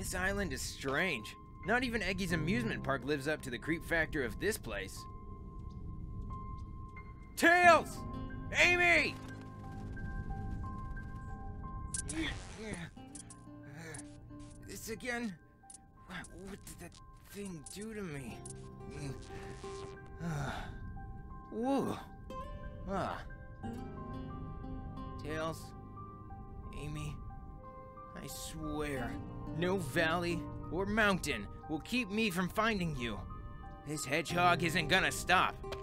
This island is strange. Not even Eggy's amusement park lives up to the creep factor of this place. Tails! Amy! This again? What did that thing do to me? Whoa. Tails, Amy, I swear, no valley or mountain will keep me from finding you. This hedgehog isn't gonna stop.